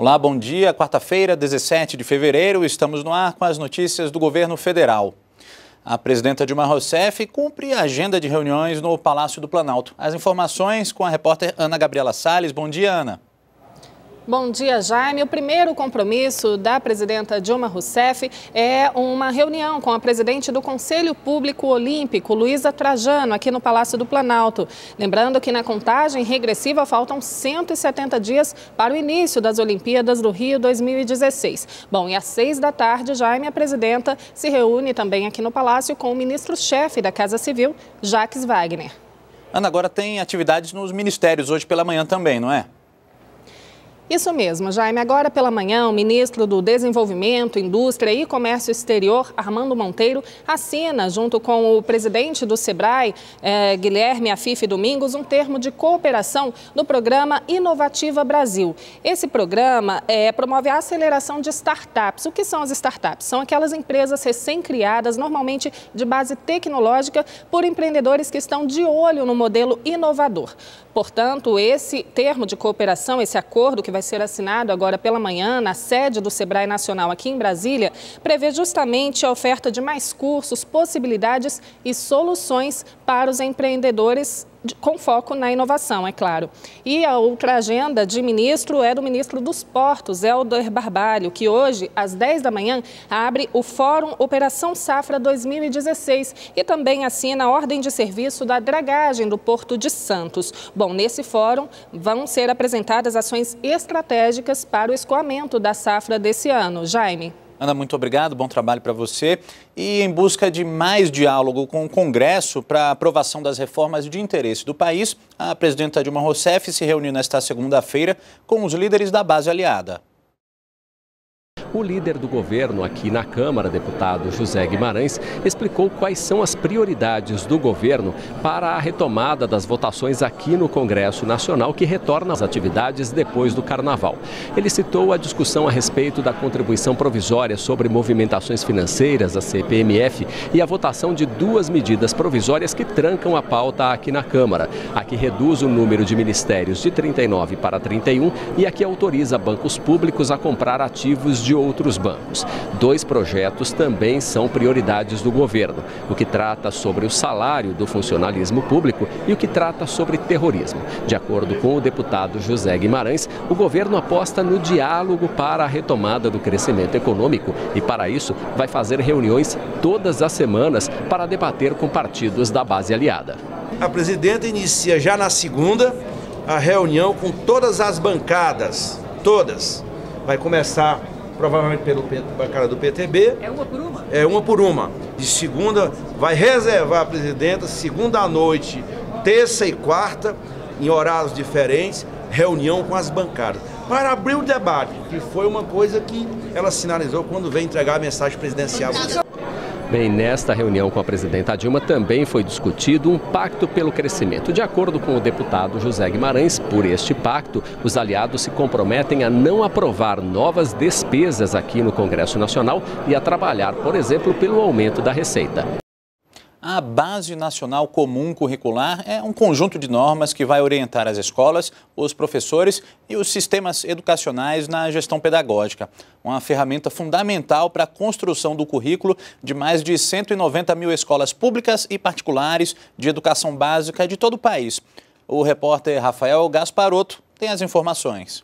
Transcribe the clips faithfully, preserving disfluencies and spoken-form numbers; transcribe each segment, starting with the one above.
Olá, bom dia. Quarta-feira, dezessete de fevereiro, estamos no ar com as notícias do governo federal. A presidenta Dilma Rousseff cumpre a agenda de reuniões no Palácio do Planalto. As informações com a repórter Ana Gabriela Salles. Bom dia, Ana. Bom dia, Jaime. O primeiro compromisso da presidenta Dilma Rousseff é uma reunião com a presidente do Conselho Público Olímpico, Luísa Trajano, aqui no Palácio do Planalto. Lembrando que na contagem regressiva faltam cento e setenta dias para o início das Olimpíadas do Rio dois mil e dezesseis. Bom, e às seis da tarde, Jaime, a presidenta se reúne também aqui no Palácio com o ministro-chefe da Casa Civil, Jacques Wagner. Ana, agora tem atividades nos ministérios hoje pela manhã também, não é? Isso mesmo, Jaime. Agora pela manhã, o ministro do Desenvolvimento, Indústria e Comércio Exterior, Armando Monteiro, assina, junto com o presidente do SEBRAE, eh, Guilherme Afife Domingos, um termo de cooperação no programa Inovativa Brasil. Esse programa eh, promove a aceleração de startups. O que são as startups? São aquelas empresas recém-criadas, normalmente de base tecnológica, por empreendedores que estão de olho no modelo inovador. Portanto, esse termo de cooperação, esse acordo que vai ser assinado agora pela manhã na sede do SEBRAE Nacional aqui em Brasília, prevê justamente a oferta de mais cursos, possibilidades e soluções para os empreendedores com foco na inovação, é claro. E a outra agenda de ministro é do ministro dos Portos, Helder Barbalho, que hoje, às dez da manhã, abre o Fórum Operação Safra dois mil e dezesseis e também assina a ordem de serviço da dragagem do Porto de Santos. Bom, nesse fórum vão ser apresentadas ações estratégicas para o escoamento da safra desse ano. Jaime. Ana, muito obrigado, bom trabalho para você. E em busca de mais diálogo com o Congresso para a aprovação das reformas de interesse do país, a presidenta Dilma Rousseff se reuniu nesta segunda-feira com os líderes da base aliada. O líder do governo aqui na Câmara, deputado José Guimarães, explicou quais são as prioridades do governo para a retomada das votações aqui no Congresso Nacional, que retorna às atividades depois do Carnaval. Ele citou a discussão a respeito da contribuição provisória sobre movimentações financeiras, a C P M F, e a votação de duas medidas provisórias que trancam a pauta aqui na Câmara. A que reduz o número de ministérios de trinta e nove para trinta e um e a que autoriza bancos públicos a comprar ativos de outros bancos. Dois projetos também são prioridades do governo, o que trata sobre o salário do funcionalismo público e o que trata sobre terrorismo. De acordo com o deputado José Guimarães, o governo aposta no diálogo para a retomada do crescimento econômico e, para isso, vai fazer reuniões todas as semanas para debater com partidos da base aliada. A presidenta inicia já na segunda a reunião com todas as bancadas, todas. Vai começar provavelmente pela bancada do P T B. É uma por uma? É uma por uma. De segunda, vai reservar a presidenta, segunda à noite, terça e quarta, em horários diferentes, reunião com as bancadas. Para abrir o debate, que foi uma coisa que ela sinalizou quando veio entregar a mensagem presidencial. Bem, nesta reunião com a presidenta Dilma também foi discutido um pacto pelo crescimento. De acordo com o deputado José Guimarães, por este pacto, os aliados se comprometem a não aprovar novas despesas aqui no Congresso Nacional e a trabalhar, por exemplo, pelo aumento da receita. A Base Nacional Comum Curricular é um conjunto de normas que vai orientar as escolas, os professores e os sistemas educacionais na gestão pedagógica. Uma ferramenta fundamental para a construção do currículo de mais de cento e noventa mil escolas públicas e particulares de educação básica de todo o país. O repórter Rafael Gasparotto tem as informações.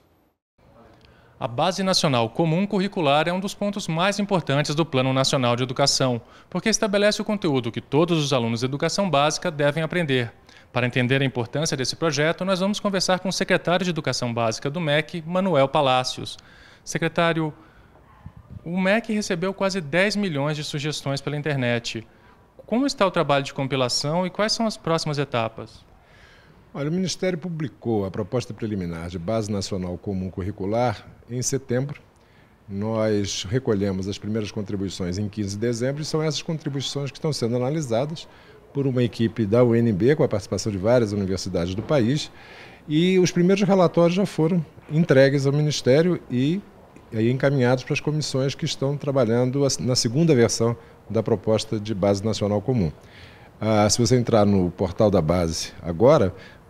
A Base Nacional Comum Curricular é um dos pontos mais importantes do Plano Nacional de Educação, porque estabelece o conteúdo que todos os alunos de educação básica devem aprender. Para entender a importância desse projeto, nós vamos conversar com o secretário de Educação Básica do M E C, Manuel Palácios. Secretário, o M E C recebeu quase dez milhões de sugestões pela internet. Como está o trabalho de compilação e quais são as próximas etapas? Olha, o Ministério publicou a proposta preliminar de Base Nacional Comum Curricular em setembro. Nós recolhemos as primeiras contribuições em quinze de dezembro e são essas contribuições que estão sendo analisadas por uma equipe da U N B, com a participação de várias universidades do país, e os primeiros relatórios já foram entregues ao Ministério e aí encaminhados para as comissões que estão trabalhando na segunda versão da proposta de Base Nacional Comum. Ah, se você entrar no portal da Base agora,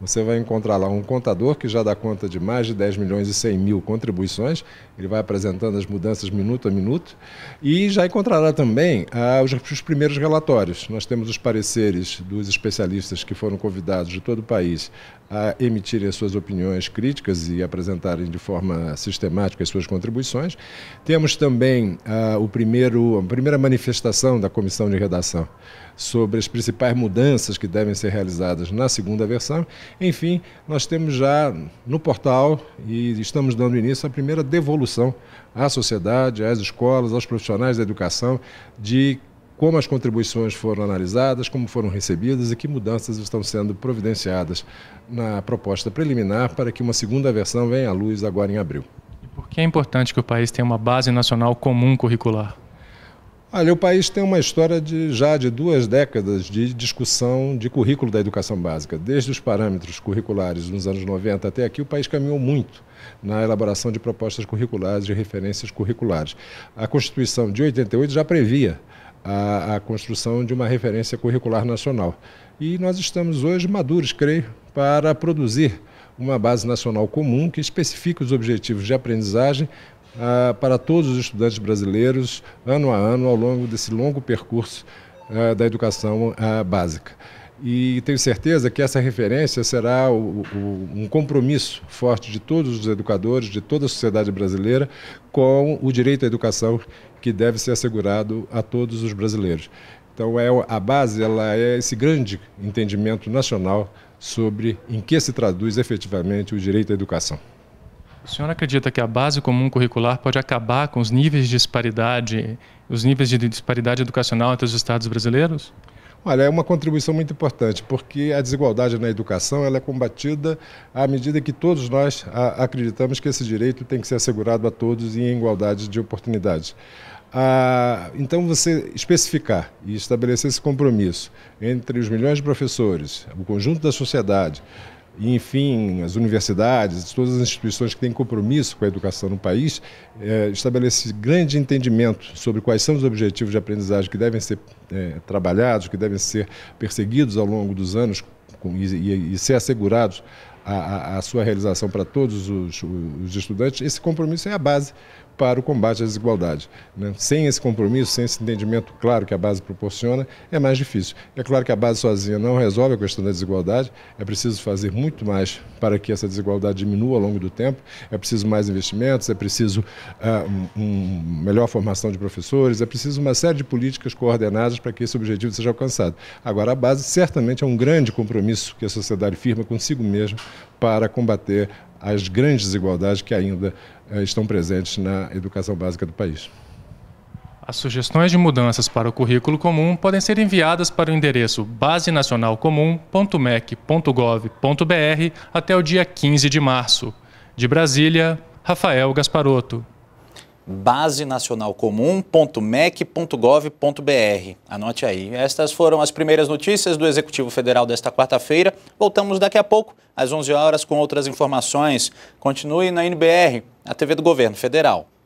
você vai encontrar lá um contador que já dá conta de mais de dez milhões e cem mil contribuições, ele vai apresentando as mudanças minuto a minuto, e já encontrará também ah, os, os primeiros relatórios. Nós temos os pareceres dos especialistas que foram convidados de todo o país a emitirem as suas opiniões críticas e apresentarem de forma sistemática as suas contribuições. Temos também ah, o primeiro, a primeira manifestação da comissão de redação sobre as principais mudanças que devem ser realizadas na segunda versão. Enfim, nós temos já no portal e estamos dando início à primeira devolução à sociedade, às escolas, aos profissionais da educação, de como as contribuições foram analisadas, como foram recebidas e que mudanças estão sendo providenciadas na proposta preliminar para que uma segunda versão venha à luz agora em abril. E por que é importante que o país tenha uma base nacional comum curricular? Olha, o país tem uma história de, já de duas décadas de discussão de currículo da educação básica. Desde os parâmetros curriculares nos anos noventa até aqui, o país caminhou muito na elaboração de propostas curriculares, de referências curriculares. A Constituição de oitenta e oito já previa a, a construção de uma referência curricular nacional. E nós estamos hoje maduros, creio, para produzir uma base nacional comum que especifique os objetivos de aprendizagem Uh, para todos os estudantes brasileiros, ano a ano, ao longo desse longo percurso uh, da educação uh, básica. E tenho certeza que essa referência será o, o, um compromisso forte de todos os educadores, de toda a sociedade brasileira, com o direito à educação que deve ser assegurado a todos os brasileiros. Então, é, a base ela é esse grande entendimento nacional sobre em que se traduz efetivamente o direito à educação. O senhor acredita que a base comum curricular pode acabar com os níveis de disparidade, os níveis de disparidade educacional entre os estados brasileiros? Olha, é uma contribuição muito importante, porque a desigualdade na educação ela é combatida à medida que todos nós a, acreditamos que esse direito tem que ser assegurado a todos em igualdade de oportunidades. Ah, então, você especificar e estabelecer esse compromisso entre os milhões de professores, o conjunto da sociedade, e, enfim, as universidades, todas as instituições que têm compromisso com a educação no país, é, estabelece grande entendimento sobre quais são os objetivos de aprendizagem que devem ser é, trabalhados, que devem ser perseguidos ao longo dos anos com, e, e, e ser assegurados a, a, a sua realização para todos os, os estudantes. Esse compromisso é a base para o combate à desigualdade, né? Sem esse compromisso, sem esse entendimento claro que a base proporciona, é mais difícil. É claro que a base sozinha não resolve a questão da desigualdade, é preciso fazer muito mais para que essa desigualdade diminua ao longo do tempo, é preciso mais investimentos, é preciso uh, um, um melhor formação de professores, é preciso uma série de políticas coordenadas para que esse objetivo seja alcançado. Agora, a base certamente é um grande compromisso que a sociedade firma consigo mesma para combater as grandes desigualdades que ainda eh, estão presentes na educação básica do país. As sugestões de mudanças para o currículo comum podem ser enviadas para o endereço base nacional comum ponto m e c ponto gov ponto b r até o dia quinze de março. De Brasília, Rafael Gasparotto. base nacional comum ponto m e c ponto gov ponto b r. Anote aí. Estas foram as primeiras notícias do Executivo Federal desta quarta-feira. Voltamos daqui a pouco, às onze horas, com outras informações. Continue na N B R, a T V do Governo Federal.